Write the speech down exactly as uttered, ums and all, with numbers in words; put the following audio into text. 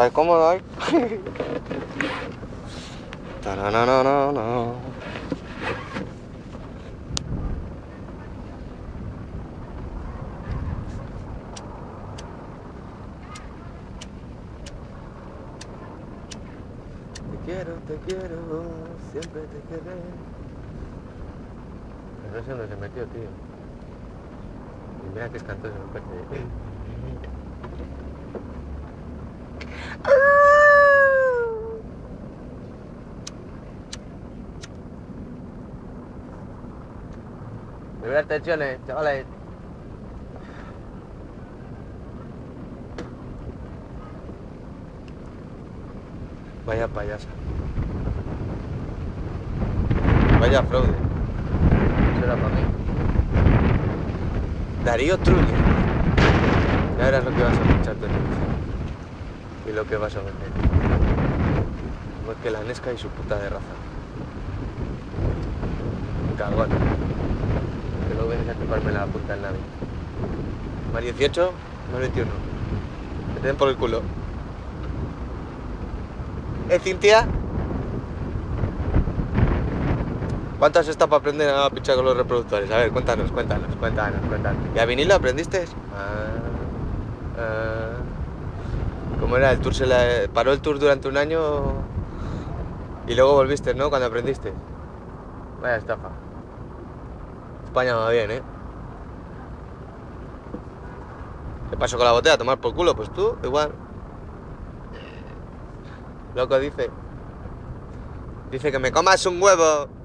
¿Estás cómodo ahí? Tarananana. Te quiero, te quiero, siempre te querré. Pero no sé dónde se metió, tío. Y mira que es cantoso el coche. Primeras tensiones, chavales. Vaya payasa. Vaya fraude. Eso era para mí. Darío Trulli. Ya verás lo que vas a escuchar tú en el vídeo. Y lo que vas a vender. Igual que la Nesca y su puta de raza. Cagón. Que luego vienes a chuparme la punta en la vida. Más dieciocho, más veintiuno. Que te den por el culo. ¿Eh, Cintia? ¿Cuánto has estado para aprender a pinchar con los reproductores? A ver, cuéntanos, cuéntanos, cuéntanos, cuéntanos. ¿Y a vinilo aprendiste? Ah, ah. ¿Cómo era? ¿El tour se la... paró el tour durante un año y luego volviste, ¿no? Cuando aprendiste. Vaya estafa. España va bien, ¿eh? ¿Qué pasó con la botella? ¿Tomar por culo? Pues tú, igual. Loco dice. Dice que me comas un huevo.